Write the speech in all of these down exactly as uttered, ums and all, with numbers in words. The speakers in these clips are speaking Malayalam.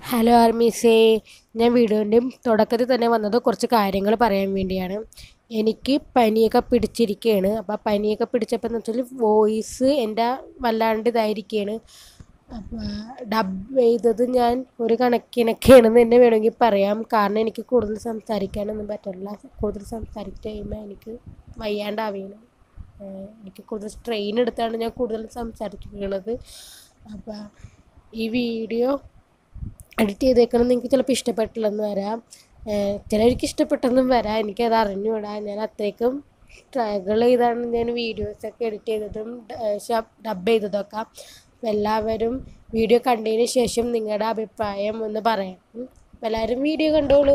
ഹലോ ആർമീസേ, ഞാൻ വീഡിയോൻ്റെ തുടക്കത്തിൽ തന്നെ വന്നത് കുറച്ച് കാര്യങ്ങൾ പറയാൻ വേണ്ടിയാണ്. എനിക്ക് പനിയൊക്കെ പിടിച്ചിരിക്കുകയാണ്. അപ്പോൾ ആ പനിയൊക്കെ പിടിച്ചപ്പോൾ എന്ന് വെച്ചാൽ വോയിസ് എൻ്റെ വല്ലാണ്ട് ഇതായിരിക്കുകയാണ്. അപ്പോൾ ഡബ് ചെയ്തത് ഞാൻ ഒരു കണക്കിനൊക്കെയാണെന്ന് തന്നെ വേണമെങ്കിൽ പറയാം. കാരണം എനിക്ക് കൂടുതൽ സംസാരിക്കാനൊന്നും പറ്റില്ല. കൂടുതൽ സംസാരിച്ച് കഴിയുമ്പോൾ എനിക്ക് വയ്യാണ്ടാവുകയാണ്. എനിക്ക് കൂടുതൽ സ്ട്രെയിൻ എടുത്താണ് ഞാൻ കൂടുതൽ സംസാരിക്കുന്നത്. അപ്പോൾ ഈ വീഡിയോ എഡിറ്റ് ചെയ്തേക്കണം നിങ്ങൾക്ക് ചിലപ്പോൾ ഇഷ്ടപ്പെട്ടില്ലെന്ന് വരാം, ചിലർക്ക് ഇഷ്ടപ്പെട്ടെന്നും വരാം. എനിക്കത് അറിഞ്ഞുകൂടാ. ഞാൻ അത്രയ്ക്കും സ്ട്രഗിൾ ചെയ്താണ് ഞാൻ വീഡിയോസൊക്കെ എഡിറ്റ് ചെയ്തതും ഡബ് ചെയ്തതൊക്കെ. അപ്പോൾ എല്ലാവരും വീഡിയോ കണ്ടതിന് ശേഷം നിങ്ങളുടെ അഭിപ്രായം ഒന്ന് പറയാം. എല്ലാവരും വീഡിയോ കണ്ടോളൂ.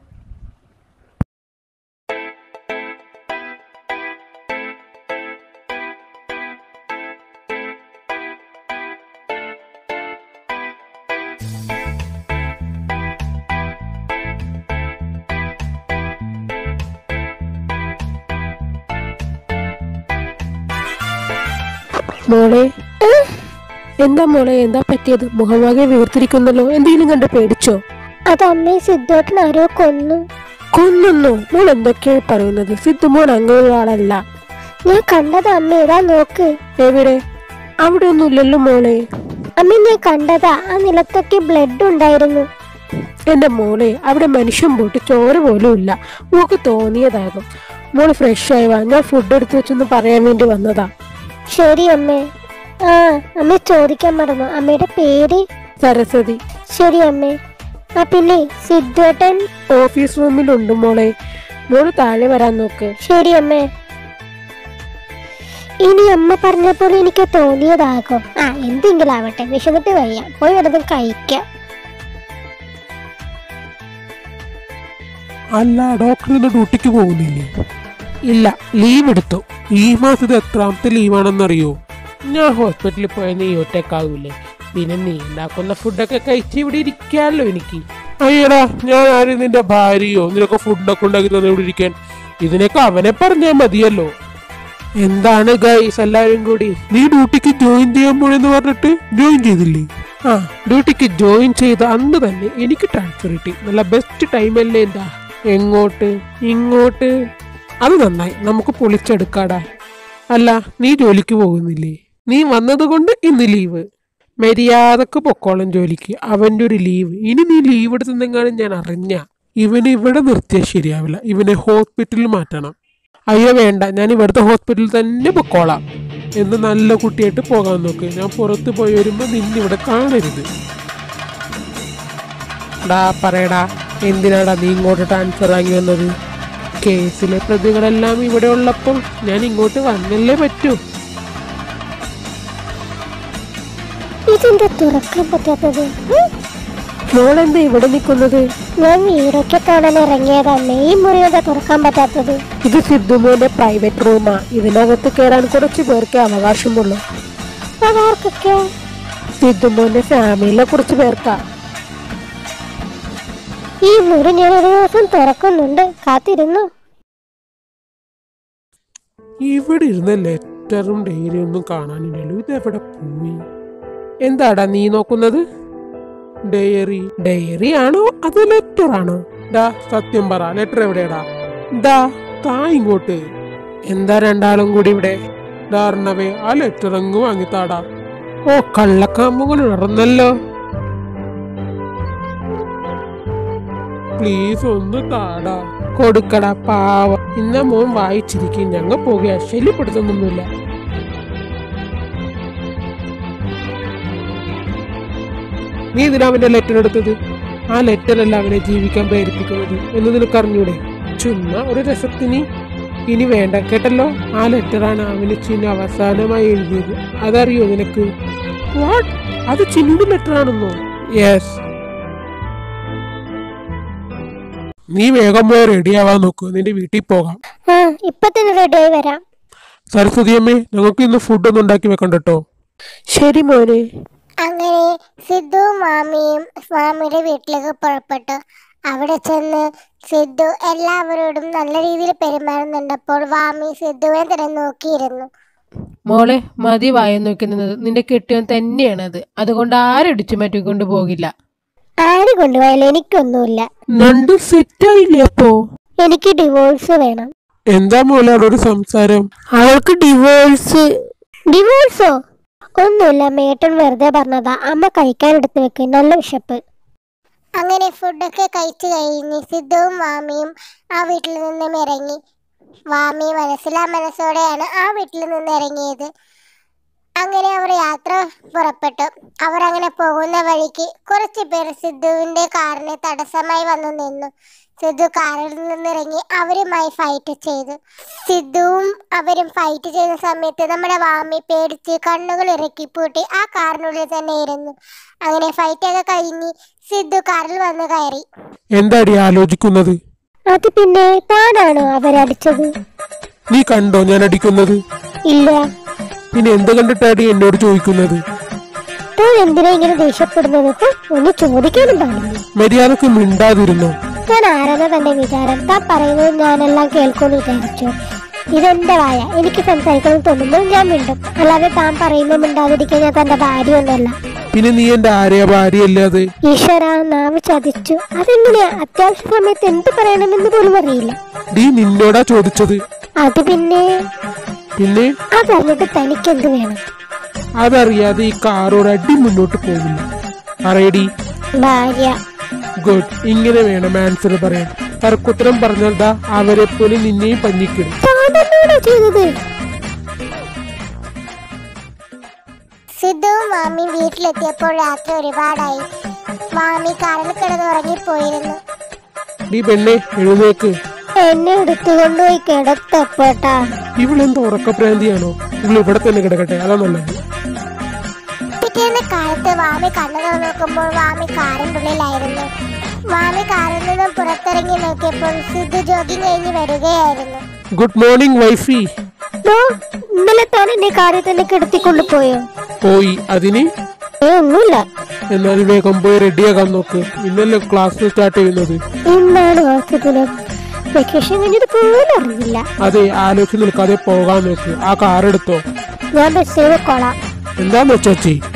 മോളെ, എന്താ മോളെ, എന്താ പറ്റിയത്? മുഖമാകെ വീർത്തിരിക്കുന്നല്ലോ. എന്തെങ്കിലും കണ്ട് പേടിച്ചോ? അത് അമ്മയെ സിദ്ധുവേട്ടൻ ആരോ കൊന്നു. കൊന്നു? മോൾ എന്തൊക്കെയായി പറയുന്നത്? സിദ്ധു മോൻ അങ്ങനെയുള്ള ആളല്ല. ഞാൻ കണ്ടതാ അമ്മ, ഇതാ നോക്ക്. എവിടെ? അവിടെ ഒന്നും ഇല്ലല്ലോ മോളെ. അമ്മ ഞാൻ കണ്ടതാ, ആ നിലത്തൊക്കെ ബ്ലഡ് ഉണ്ടായിരുന്നു. എന്റെ മോളെ, അവിടെ മനുഷ്യൻ പോയിട്ട് ചോര പോലും ഇല്ല. മോക്ക് തോന്നിയതാകും. മോള് ഫ്രഷ് ആയി വാ, ഞാൻ ഫുഡ് എടുത്ത് വെച്ചൊന്ന് പറയാൻ വേണ്ടി വന്നതാ. ശരി അമ്മേ. ആ അമ്മ ചോദിക്കാൻ മറന്നു, അമ്മയുടെ പേര്? സരസ്വതി. ശരി അമ്മേ. ആ പിന്നെ സിദ്ധുവേട്ടൻ ഓഫീസ് റൂമിലുണ്ട് മോളെ. മോള് താഴെ വരാൻ നോക്ക്. ശരി അമ്മേ. ഇനി അമ്മ പറഞ്ഞപ്പോൾ എനിക്ക് തോന്നിയതാകും. ആ എന്തെങ്കിലും ആവട്ടെ, വിശന്നിട്ട് വയ്യ, പോയി വല്ലതും കഴിക്കാം. അല്ല, ഡോക്ടറിന് ഡ്യൂട്ടിക്ക് പോകുന്നില്ലേ? ഇല്ല, ലീവ് എടുത്തു. ഈ മാസത്തെ എത്രാമത്തെ ലീവാണെന്നറിയോ? ഞാൻ ഹോസ്പിറ്റലിൽ പോയ നീ ഒറ്റക്കാവൂലേ? പിന്നെ നീ ഉണ്ടാക്കുന്ന ഫുഡൊക്കെ കഴിച്ച് ഇവിടെ ഇരിക്കാമല്ലോ എനിക്ക്. അയ്യടാ, ഞാൻ ആരും നിന്റെ ഭാര്യയോ? നിനക്ക് ഫുഡൊക്കെ ഉണ്ടാക്കി തന്നെ ഇവിടെ ഇരിക്കാൻ? ഇതിനൊക്കെ അവനെ പറഞ്ഞാൽ മതിയല്ലോ. എന്താണ് ഗൈസ് എല്ലാവരും കൂടി? നീ ഡ്യൂട്ടിക്ക് ജോയിൻ ചെയ്യാൻ പോണെന്ന് പറഞ്ഞിട്ട് ജോയിൻ ചെയ്തില്ലേ? ആ, ഡ്യൂട്ടിക്ക് ജോയിൻ ചെയ്ത അന്ന് തന്നെ എനിക്ക് ട്രാൻസ്ഫർ കിട്ടി. നല്ല ബെസ്റ്റ് ടൈമല്ലേ? എന്താ എങ്ങോട്ട് ഇങ്ങോട്ട്? അത് നന്നായി, നമുക്ക് പൊളിച്ചെടുക്കാടാ. അല്ല, നീ ജോലിക്ക് പോകുന്നില്ലേ? നീ വന്നത് കൊണ്ട് ഇന്ന് ലീവ്. മര്യാദക്ക് പൊക്കോളം ജോലിക്ക്. അവൻ്റെ ഒരു ലീവ്. ഇനി നീ ലീവ് എടുത്തെന്നെങ്ങാനും ഞാൻ അറിഞ്ഞ ഇവന് ഇവിടെ നിർത്തിയാൽ ശരിയാവില്ല. ഇവനെ ഹോസ്പിറ്റലിൽ മാറ്റണം. അയ്യോ വേണ്ട, ഞാൻ ഇവിടുത്തെ ഹോസ്പിറ്റലിൽ തന്നെ പൊക്കോളാം. എന്ന് നല്ല കുട്ടിയായിട്ട് പോകാൻ നോക്ക്. ഞാൻ പുറത്ത് പോയി വരുമ്പോൾ നിന്നിവിടെ കാണരുത്. ഡാ പറയടാ, എന്തിനാടാ നീ ഇങ്ങോട്ട് ട്രാൻസ്ഫർ ആക്കി വന്നത്? കേസിലെ പ്രതികളെല്ലാം ഇവിടെ ഉള്ളപ്പോൾ ഞാൻ ഇങ്ങോട്ട് വന്നല്ലേ പറ്റൂ. ഇതെന്താ തുറക്കാൻ പറ്റാത്തത്? മോളെന്താ ഇവിടെ നിൽക്കുന്നത്? ഞാൻ വീടൊക്കെ കാണാൻ ഇറങ്ങിയതല്ലേ, ഈ മുറി എന്താ തുറക്കാൻ പറ്റാത്തത്? ഇത് സിദ്ധുമോന്റെ പ്രൈവറ്റ് റൂമാ. ഇതിനകത്ത് കയറാൻ കുറച്ച് പേർക്ക് അവകാശമുള്ളൂ. അതാർക്കൊക്കെ? സിദ്ധുമോന്റെ ഫാമിലിയിലെ കുറച്ച് പേർക്കാ. ഈ മുറി ഞാൻ ഒരു ദിവസം തുറക്കുന്നുണ്ട്, കാത്തിരുന്നു. ഇവിടെ ഇരുന്ന ലെറ്ററും ഡയറിയും ഒന്നും കാണാനില്ലല്ലോ. ഇതെവിടെ പോയി? എന്താടാ നീ നോക്കുന്നത്? ഡയറി. ഡയറി ആണോ അത് ലെറ്റർ ആണോ? ഡാ സത്യം പറ, ലെറ്റർ എവിടെയാടാ? ദാ താ ഇങ്ങോട്ട്. എന്താ രണ്ടാളും കൂടി ഇവിടെ? ഡാർണവേ, ആ ലെറ്റർ അങ്ങ് വാങ്ങിത്താടാ. ഓ, കള്ളക്കാമ്പുകൾ ഉണർന്നല്ലോ. പ്ലീസ് ഒന്ന് താടാ. കൊടുക്കടാ പാവ. ഇന്ന മോൻ വായിച്ചിരിക്കും. ഞങ്ങൾ പോകുക, ശല്യപ്പെടുത്തുന്നൊന്നുമില്ല. നീ ഇതിനാ അവന്റെ ലെറ്റർ എടുത്തത്? ആ ലെറ്റർ അല്ല അവനെ ജീവിക്കാൻ പ്രേരിപ്പിക്കുന്നത് എന്ന് നിനക്ക് അറിഞ്ഞൂടെ? ചുമ്മാ ഒരു രസത്തിന്. ഇനി വേണ്ട കേട്ടല്ലോ. ആ ലെറ്ററാണ് അവന് ചിന്നു അവസാനമായി എഴുതിയത്. അതറിയോ നിനക്ക്? വാട്ട്? അത് ചിന്നു ലെറ്റർ ആണെന്നോ? യെസ്. നീ വേഗം പോയി റെഡി ആവാൻ നോക്കൂ. നിന്റെ വീട്ടിൽ പോകാം. ആ ഇപ്പൊ തന്നെ റെഡി ആയി വരാം. സരസ്വതി അമ്മേ, ഞങ്ങൾക്ക് ഇന്ന് ഫുഡ് ഒന്നും ഉണ്ടാക്കി വെക്കണ്ട കേട്ടോ. ശരി മോനെ. അങ്ങനെ സിദ്ധു മാമിയും മാമിയുടെ വീട്ടിലേക്ക് പുറപ്പെട്ടു. അവിടെ ചെന്ന് സിദ്ധു എല്ലാവരോടും നല്ല രീതിയിൽ പെരുമാറുന്നുണ്ടപ്പോൾ വാമി സിദ്ധുവിനെ തന്നെ നോക്കിയിരുന്നു. മോളെ മതി വായ നോക്കുന്നത്, നിന്റെ കെട്ടിയവൻ തന്നെയാണത്. അതുകൊണ്ട് ആരടിച്ചു മാറ്റിക്കൊണ്ട് പോകില്ല. ആര് കൊണ്ടുപോയാലും എനിക്കൊന്നുമില്ല. രണ്ട് സെറ്റായില്ലേ അപ്പോ? എനിക്ക് ഡിവോഴ്സ് വേണം. എന്താ മോളെ ഒരു സംസാരം? അവൾക്ക് ഡിവോഴ്സ്. ഡിവോഴ്സോ? ഒന്നുമില്ല, മേട്ടൻ വെറുതെ പറഞ്ഞതാ. അമ്മ കഴിക്കാൻ എടുത്തു വെക്ക്, നല്ല വിശപ്പ്. അങ്ങനെ ഫുഡൊക്കെ കഴിച്ചു കഴിഞ്ഞ് സിദ്ധുവും വാമിയും ആ വീട്ടിൽ നിന്നും ഇറങ്ങി. വാമി മനസ്സിലാ മനസ്സോടെയാണ് ആ വീട്ടിൽ നിന്ന് ഇറങ്ങിയത്. അങ്ങനെ അവർ യാത്ര പുറപ്പെട്ടു. അവർ അങ്ങനെ പോകുന്ന വഴിക്ക് കുറച്ച് പേർ സിദ്ധുവിന്റെ കാറിന് തടസ്സമായി വന്നു നിന്നു. സിദ്ധു കാറിൽ നിന്നിറങ്ങി അവരുമായി ഫൈറ്റ് ചെയ്തു. സിദ്ധുവും അവരും ഫൈറ്റ് ചെയ്ത സമയത്ത് നമ്മുടെ വാമി പേടിച്ച് കണ്ണുകൾ ഇറക്കി പൂട്ടി ആ കാറിനുള്ളിൽ തന്നെ ഇരുന്നു. അങ്ങനെ ഫൈറ്റ് ഒക്കെ കഴിഞ്ഞ് സിദ്ധു കാറിൽ വന്ന് കയറി. എന്താടി ആലോചിക്കുന്നത്? അത് പിന്നെ താനാണോ അവരടിച്ചത്? നീ കണ്ടോ ഞാൻ അടിക്കുന്നത്? ഇല്ല. പിന്നെ എന്ത് കണ്ടിട്ടാടി എന്നോട് ചോദിക്കുന്നത്? താൻ എന്തിനാ ഇങ്ങനെ ദേഷ്യപ്പെടുന്നത്? ഒന്ന് ചോദിക്കാനും പാടില്ല. മര്യാദക്ക് മിണ്ടാതിരുന്നോ? താൻ ആരാധന തന്റെ വിചാരം? താൻ പറയുന്നത് ഞാനെല്ലാം കേൾക്കുമെന്ന് വിചാരിച്ചു. ഇതെന്റെ വായ, എനിക്ക് സംസാരിക്കണം തോന്നുമ്പോൾ ഞാൻ മിണ്ടും. അല്ലാതെ താൻ പറയുമ്പോൾ മിണ്ടാതിരിക്കാൻ ഞാൻ തന്റെ ഭാര്യ ഒന്നല്ല. പിന്നെ നീ എന്റെ ആരെയാ ഭാര്യയല്ലാതെ? ഈശ്വര, നാവ് ചതിച്ചു. അതെങ്ങനെയാ? അത്യാവശ്യ സമയത്ത് എന്ത് പറയണമെന്ന് പോലും അറിയില്ല. നീ നിന്നോടാ ചോദിച്ചത്. അത് പിന്നെ പിന്നെ അതറിഞ്ഞിട്ട് തനിക്ക് എന്ത് വേണം? അതറിയാതെ ഈ കാറോട് അടി മുന്നോട്ട് പോകില്ല. പറയടി. ഭാര്യ. ഗുഡ്. ഇങ്ങനെ വേണം ആൻസർ പറയാൻ. തർക്കുത്തരം പറഞ്ഞാൽ ദാ അവരെ പോലെ നിന്നെയും പഞ്ഞിക്കിടും. ചെയ്തത് സിദ്ധുവും മാമി വീട്ടിലെത്തിയപ്പോൾ രാത്രി ഒരുപാടായി. മാമി കാറിൽ കിടന്നുറങ്ങിപ്പോയിരുന്നു. നീ പെണ്ണെ എഴുന്നേക്ക്. എന്നെ എടുത്തുകൊണ്ടുപോയി കിടത്തപ്പോട്ടാ. ഇവളെന്താ ഉറക്കപ്രാന്തിയാണോ? ഇവൾ ഇവിടെ തന്നെ കിടക്കട്ടെ, അതാ നല്ലത്. പിറ്റേന്ന് കാലത്ത് വാമി കണ്ണു നോക്കുമ്പോൾ വാമി കാറിന്റെ ഉള്ളിലായിരുന്നു. വാമി കാറിൽ നിന്നും പുറത്തിറങ്ങി നോക്കിയപ്പോൾ സിദ്ധു ജോഗിങ് കഴിഞ്ഞ് വരികയായിരുന്നു. Good morning wifey. ഇന്നലെ താൻ എന്നെ കാറിൽ തന്നെ കിടത്തിക്കൊണ്ടു പോയോ? പോയി. അതിന് ഒന്നുമില്ല. എന്നാൽ വേഗം പോയി റെഡിയാക്കാൻ നോക്ക്. ഇന്നലെ ക്ലാസ് സ്റ്റാർട്ട് ചെയ്യുന്നത്. എന്താണ് വാസ്തുവിന് വെക്കേഷൻ കഴിഞ്ഞത് പോലും അറിഞ്ഞില്ല. അതെ, ആലോചിച്ച് നിൽക്കാതെ പോകാൻ നോക്ക്. ആ കാർ എടുത്തോ? ഞാൻ ബസ്സിൽ കൊള്ളാം. എന്താന്ന് വെച്ചാ